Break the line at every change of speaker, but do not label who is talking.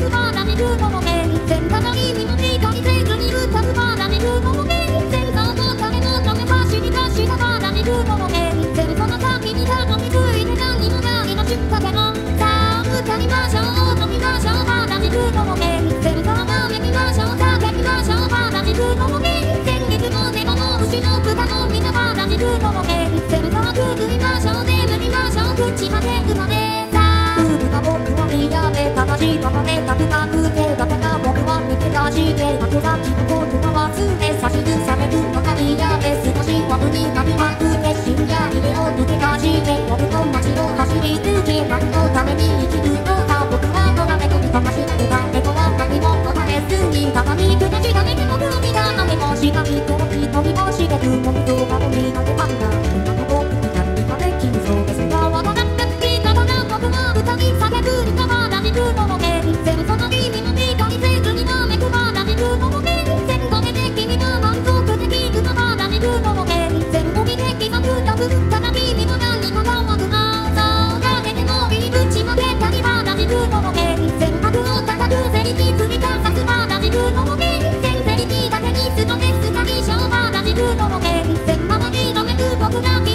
くばられるのも現実ただ意味も理解せずに歌うばられるのも現実さあお金のため走り出したばられるのも現実その先にたどり着いて何もないの知ったけどさあ歌いましょう飲みましょうばられるのも現実さあ招きましょう叫びましょうばられるのも現実いつもでも牛の豚のみなばられるのも現実さあくぐりましょう眠りましょう口までくまで僕は嫌で正しいままでたくなくてだから僕は見て出して後先のことは忘れ差し出されるのが嫌で少しは無になりまくって深夜に目を抜け出して僕の街を走り抜け何のために生きるのか僕は野良猫にかましてた猫は何も答えずにたまに下した猫の海が雨もしかりと一人もしてく僕と守りなけばんだ今の僕に何かできるそうですがわからなくてただ僕は歌に叫ぶにかばられるのも現実その意味も理解せずになめくばられるのも現実これで君が満足できるのばられるのも現実伸びてきたくたぶただ君も何も変わるなそうだけで伸び口までたりばられるのも現実悪を叩くセリに積み重ねばられるのも現実セリにだけにストレスが一生ばられるのも現実守り止めく僕だけ